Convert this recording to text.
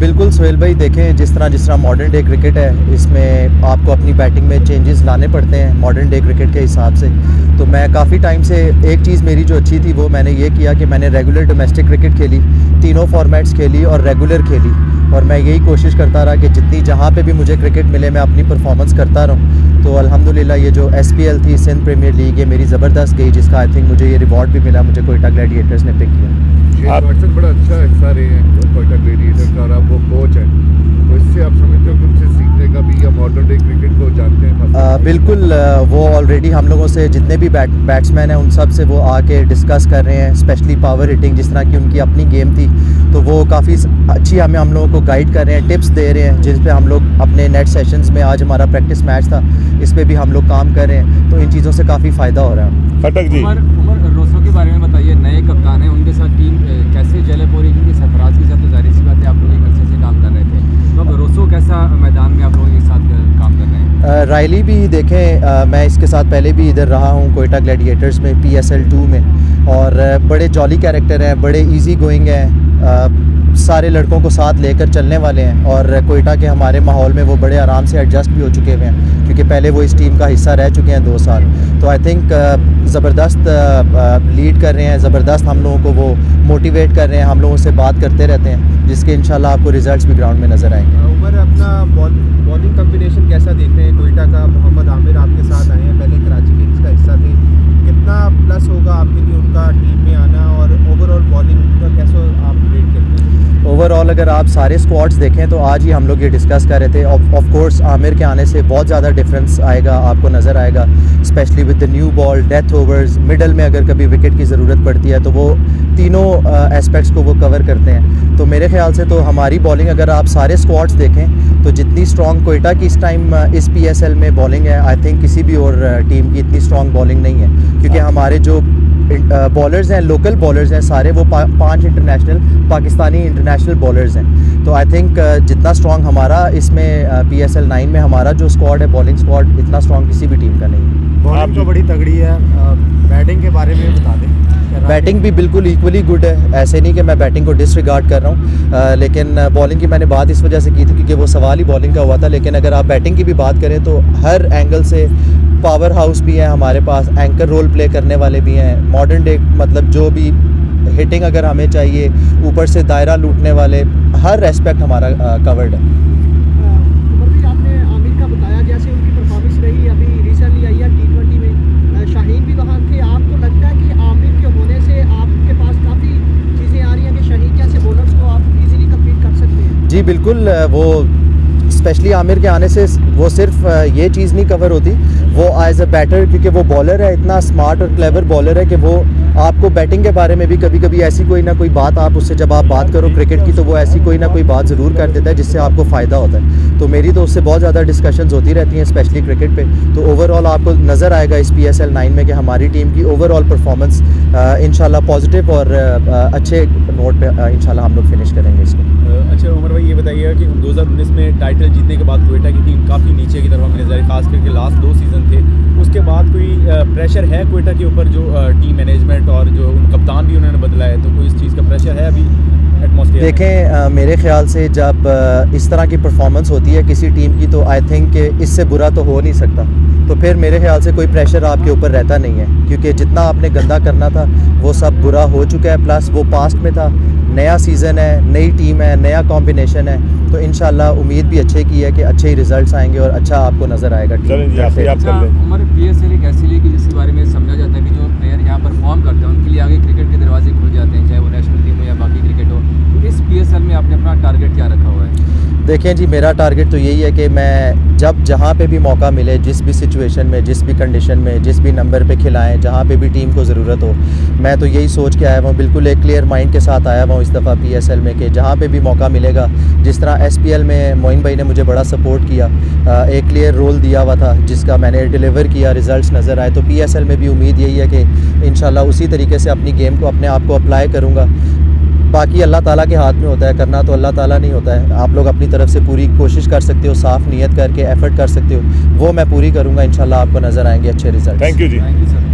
बिल्कुल सोहेल भाई, देखें जिस तरह मॉडर्न डे क्रिकेट है, इसमें आपको अपनी बैटिंग में चेंजेस लाने पड़ते हैं मॉडर्न डे क्रिकेट के हिसाब से। तो मैं काफ़ी टाइम से एक चीज़ मेरी जो अच्छी थी वो मैंने ये किया कि मैंने रेगुलर डोमेस्टिक क्रिकेट खेली, तीनों फॉर्मेट्स खेली और रेगुलर खेली, और मैं यही कोशिश करता रहा कि जितनी जहाँ पे भी मुझे क्रिकेट मिले मैं अपनी परफॉर्मेंस करता रहूँ। तो अल्हम्दुलिल्लाह ये जो SPL थी, सिंध प्रीमियर लीग, ये मेरी ज़बरदस्त गई, जिसका आई थिंक मुझे ये रिवॉर्ड भी मिला, मुझे कोयटा ग्लैडिएटर्स ने पिक किया। आप बड़ा अच्छा हिस्सा रहे हैं कोयटा ग्लैडिएटर्स का, और आप वो कोच हैं, तो इससे आप समझते हो कि उनसे सीखने का भी, या मॉडर्न डे क्रिकेट को जानते हैं? बिल्कुल, वो ऑलरेडी हम लोगों से जितने भी बैट्समैन हैं उन सब से वो आके डिस्कस कर रहे हैं, स्पेशली पावर हिटिंग जिस तरह की उनकी अपनी गेम थी, तो वो काफ़ी अच्छी हमें हम लोगों को गाइड कर रहे हैं, टिप्स दे रहे हैं, जिस पे हम लोग अपने नेट सेशंस में, आज हमारा प्रैक्टिस मैच था, इस पे भी हम लोग काम कर रहे हैं, तो इन चीज़ों से काफ़ी फ़ायदा हो रहा है। खटक जी, उमर रोसो के बारे में बताइए, नए कप्तान हैं, उनके साथ टीम कैसे जले पूरी, क्योंकि सरफराज के साथ तो जाहिर सी बात है आप लोग एक अच्छे से काम कर रहे थे, तो अब रोसो कैसा मैदान में आप लोग एक साथ काम कर रहे हैं? रायली भी देखें, मैं इसके साथ पहले भी इधर रहा हूँ कोयटा ग्लैडिएटर्स में, PSL 2 में, और बड़े जॉली कैरेक्टर हैं, बड़े इजी गोइंग हैं, सारे लड़कों को साथ लेकर चलने वाले हैं, और कोयटा के हमारे माहौल में वो बड़े आराम से एडजस्ट भी हो चुके हुए हैं, क्योंकि पहले वो इस टीम का हिस्सा रह चुके हैं 2 साल। तो आई थिंक ज़बरदस्त लीड कर रहे हैं, ज़बरदस्त हम लोगों को वो मोटिवेट कर रहे हैं, हम लोगों से बात करते रहते हैं, जिसके इंशाल्लाह आपको रिजल्ट्स भी ग्राउंड में नज़र आएंगे। उमर, अपना बॉलिंग कम्बिनेशन कैसा देख रहे हैं? कोयटा का मोहम्मद आमिर आपके साथ आए हैं, पहले कराची किंग्स का हिस्सा थे, कितना प्लस होगा आपके लिए उनका टीम में आना, और ओवरऑल बॉलिंग का कैसा आप रेट करते हैं? ओवरऑल अगर आप सारे स्क्वाड्स देखें तो आज ही हम लोग ये डिस्कस कर रहे थे, ऑफ कोर्स आमिर के आने से बहुत ज़्यादा डिफरेंस आएगा, आपको नज़र आएगा, specially with the new ball, death overs, middle में अगर कभी विकेट की ज़रूरत पड़ती है तो वो तीनों एस्पेक्ट्स को वो कवर करते हैं। तो मेरे ख्याल से तो हमारी बॉलिंग, अगर आप सारे स्क्वाड्स देखें तो जितनी स्ट्रॉन्ग कोयटा की इस टाइम इस PSL में बॉलिंग है, आई थिंक किसी भी और टीम की इतनी स्ट्रॉन्ग बॉलिंग नहीं है, क्योंकि हमारे जो बॉलर्स हैं, लोकल बॉलर्स हैं सारे, वो 5 इंटरनेशनल पाकिस्तानी इंटरनेशनल बॉलर्स हैं। तो आई थिंक जितना स्ट्रॉन्ग हमारा इसमें PSL 9 में हमारा जो स्क्वाड है, बॉलिंग स्क्वाड, इतना स्ट्रॉन्ग किसी भी टीम का नहीं है। बॉलिंग तो बड़ी तगड़ी है, बैटिंग के बारे में बता दें। बैटिंग भी बिल्कुल इक्वली गुड है, ऐसे नहीं कि मैं बैटिंग को डिसरिगार्ड कर रहा हूँ, लेकिन बॉलिंग की मैंने बात इस वजह से की थी क्योंकि वो सवाल ही बॉलिंग का हुआ था। लेकिन अगर आप बैटिंग की भी बात करें तो हर एंगल से पावर हाउस भी है हमारे पास, एंकर रोल प्ले करने वाले भी हैं, मॉडर्न डे मतलब जो भी हिटिंग अगर हमें चाहिए, ऊपर से दायरा लूटने वाले, हर एस्पेक्ट हमारा कवर्ड है। उमर भी आपने आमिर का बताया, जैसे उनकी परफॉर्मेंस रही अभी रिसेंटली आई है T20 में, शाहीन भी वहाँ थे, आपको लगता है कि आमिर के होने से आपके पास काफ़ी चीज़ें आ रही हैं कि शाहीन जैसे बॉलर्स को आप इजीली कम्पीट कर सकते हैं? जी बिल्कुल, वो स्पेशली आमिर के आने से वो सिर्फ ये चीज़ नहीं कवर होती, वो एज अ बैटर, क्योंकि वो बॉलर है, इतना स्मार्ट और क्लेवर बॉलर है कि वो आपको बैटिंग के बारे में भी कभी कभी ऐसी कोई ना कोई बात, आप उससे जब आप बात करो क्रिकेट की, तो वो ऐसी कोई ना कोई बात ज़रूर कर देता है जिससे आपको फ़ायदा होता है। तो मेरी तो उससे बहुत ज़्यादा डिस्कशंस होती रहती हैं, स्पेशली क्रिकेट पे। तो ओवरऑल आपको नज़र आएगा इस PSL 9 में कि हमारी टीम की ओवरऑल परफॉर्मेंस इंशाल्लाह पॉजिटिव और अच्छे नोट पे इंशाल्लाह हम लोग फिनिश करेंगे इसको। अच्छा उमर भाई, ये बताइए कि 2019 में टाइटल जीतने के बाद कोयटा की टीम काफ़ी नीचे की तरफ हमें नजर आई, खास करके लास्ट 2 सीज़न थे, उसके बाद कोई प्रेशर है कोयटा के ऊपर, जो टीम मैनेजमेंट और जो कप्तान भी उन्होंने बदला है, तो कोई इस चीज़ का प्रेशर है अभी एटमॉस्फेयर? देखें, मेरे ख्याल से जब इस तरह की परफॉर्मेंस होती है किसी टीम की, तो आई थिंक इससे बुरा तो हो नहीं सकता, तो फिर मेरे ख्याल से कोई प्रेशर आपके ऊपर रहता नहीं है, क्योंकि जितना आपने गंदा करना था वो सब बुरा हो चुका है, प्लस वो पास्ट में था, नया सीज़न है, नई टीम है, नया कॉम्बिनेशन है, तो इंशाल्लाह उम्मीद भी अच्छे की है कि अच्छे ही रिजल्ट्स आएंगे और अच्छा आपको नज़र आएगा टीम। उमर, PSL एक ऐसी लीग जिसके बारे में समझा जाता है कि जो प्लेयर यहाँ परफॉर्म करते हैं उनके लिए आगे क्रिकेट के दरवाजे खुल जाते हैं, चाहे वो नेशनल टीम हो या बाकी क्रिकेट हो। तो इस PSL में आपने अपना टारगेट क्या रखा हुआ है? देखें जी, मेरा टारगेट तो यही है कि मैं जब जहाँ पे भी मौका मिले, जिस भी सिचुएशन में, जिस भी कंडीशन में, जिस भी नंबर पे खिलाएं, जहाँ पे भी टीम को ज़रूरत हो, मैं तो यही सोच के आया हुआ हूँ, बिल्कुल एक क्लियर माइंड के साथ आया हुआ हूँ इस दफ़ा PSL में, कि जहाँ पे भी मौका मिलेगा, जिस तरह SPL में मोइन भाई ने मुझे बड़ा सपोर्ट किया, एक क्लियर रोल दिया हुआ था जिसका मैंने डिलीवर किया, रिज़ल्ट्स नज़र आए, तो PSL में भी उम्मीद यही है कि इंशाल्लाह उसी तरीके से अपनी गेम को, अपने आप को अप्लाई करूँगा। बाकी अल्लाह ताला के हाथ में होता है, करना तो अल्लाह ताला नहीं होता है। आप लोग अपनी तरफ से पूरी कोशिश कर सकते हो, साफ़ नीयत करके एफ़र्ट कर सकते हो, वो मैं पूरी करूँगा, इंशाल्लाह आपको नज़र आएंगे अच्छे रिजल्ट। थैंक यू जी। Thank you sir.